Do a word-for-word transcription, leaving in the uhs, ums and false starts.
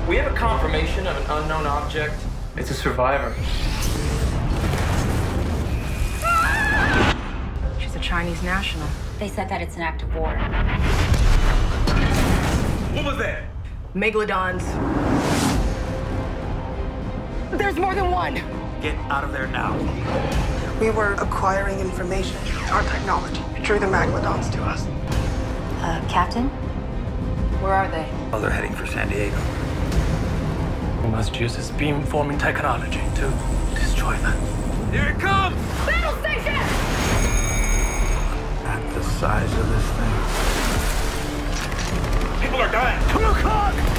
We have a confirmation of an unknown object. It's a survivor. She's a Chinese national. They said that it's an act of war. What was that? Megalodons. There's more than one. Get out of there now. We were acquiring information. Our technology drew the Megalodons to us. Uh, Captain? Where are they? Oh, they're heading for San Diego. We must use this beam-forming technology to destroy them. Here it comes! Battle station! At the size of this thing. People are dying. Come on,